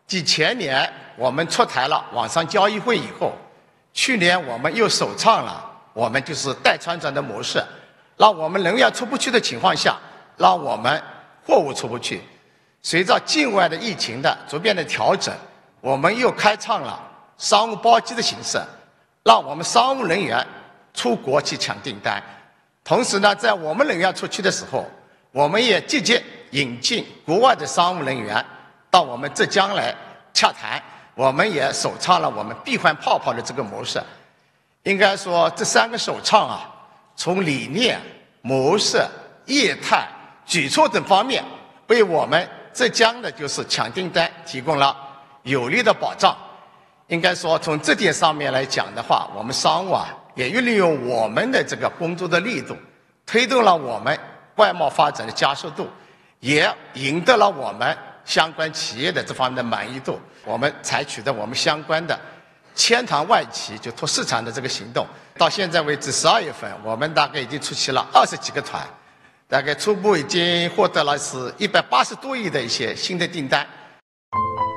继前年我们出台了网上交易会以后，去年我们又首创了我们就是代穿转的模式，让我们人员出不去的情况下，让我们货物出不去。随着境外的疫情的逐渐的调整，我们又开创了商务包机的形式，让我们商务人员出国去抢订单。同时呢，在我们人员出去的时候，我们也积极引进国外的商务人员到我们浙江来洽谈，我们也首创了我们闭环泡泡的这个模式。应该说，这3个首创啊，从理念、模式、业态、举措等方面，为我们浙江的就是抢订单提供了有力的保障。应该说，从这点上面来讲的话，我们商务啊，也利用我们的这个工作的力度，推动了我们外贸发展的加速度，也赢得了我们相关企业的这方面的满意度。我们采取的我们相关的千团万企就拓市场的这个行动，到现在为止12月份，我们大概已经出齐了20几个团，大概初步已经获得了是180多亿的一些新的订单。